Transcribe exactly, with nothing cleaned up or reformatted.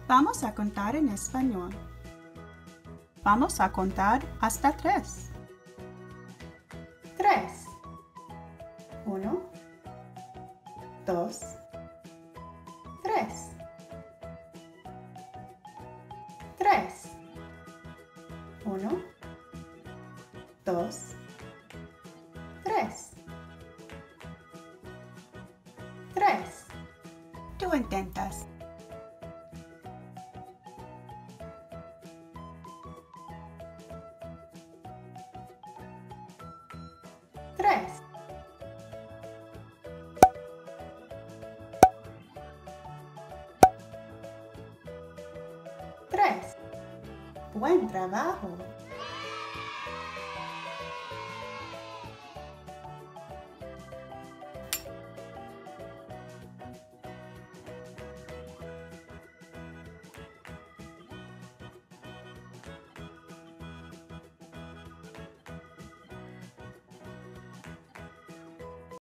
Vamos a contar en español. Vamos a contar hasta tres. Tres. Uno, dos, tres. Tres. Uno, dos, tres. Tres. Tú intentas. Tres. Tres. Buen trabajo.